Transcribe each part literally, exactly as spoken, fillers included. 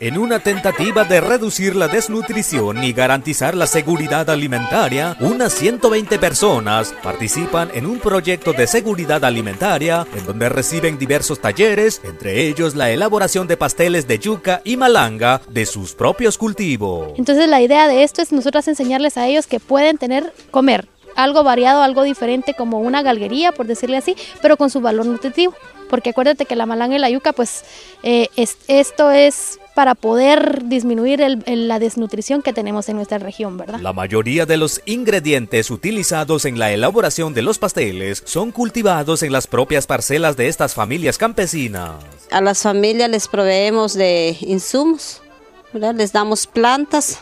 En una tentativa de reducir la desnutrición y garantizar la seguridad alimentaria, unas ciento veinte personas participan en un proyecto de seguridad alimentaria en donde reciben diversos talleres, entre ellos la elaboración de pasteles de yuca y malanga de sus propios cultivos. Entonces la idea de esto es nosotras enseñarles a ellos que pueden tener, comer algo variado, algo diferente, como una galguería, por decirle así, pero con su valor nutritivo. Porque acuérdate que la malanga y la yuca, pues eh, es, esto es para poder disminuir el, el, la desnutrición que tenemos en nuestra región, ¿verdad? La mayoría de los ingredientes utilizados en la elaboración de los pasteles son cultivados en las propias parcelas de estas familias campesinas. A las familias les proveemos de insumos, ¿verdad? Les damos plantas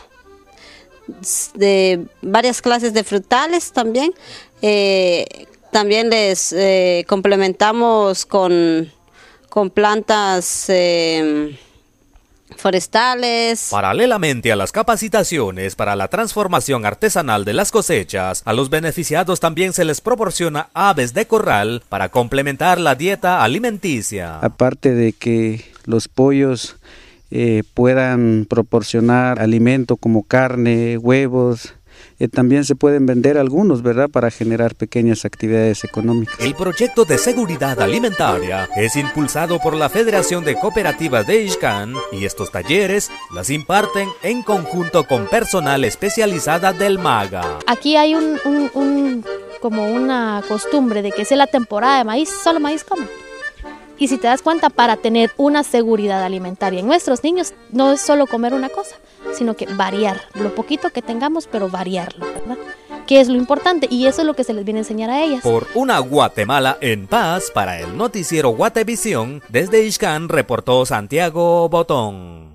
de varias clases de frutales también. Eh, también les eh, complementamos con, con plantas eh, forestales. Paralelamente a las capacitaciones para la transformación artesanal de las cosechas, a los beneficiados también se les proporciona aves de corral para complementar la dieta alimenticia. Aparte de que los pollos eh, puedan proporcionar alimento como carne, huevos, Eh, también se pueden vender algunos, ¿verdad?, para generar pequeñas actividades económicas. El proyecto de seguridad alimentaria es impulsado por la Federación de Cooperativas de Ixcán y estos talleres las imparten en conjunto con personal especializada del MAGA. Aquí hay un, un, un como una costumbre de que es la temporada de maíz, solo maíz comen. Y si te das cuenta, para tener una seguridad alimentaria en nuestros niños, no es solo comer una cosa, sino que variar, lo poquito que tengamos, pero variarlo, ¿verdad? Que es lo importante, y eso es lo que se les viene a enseñar a ellas. Por una Guatemala en paz, para el noticiero Guatevisión, desde Ixcán reportó Santiago Botón.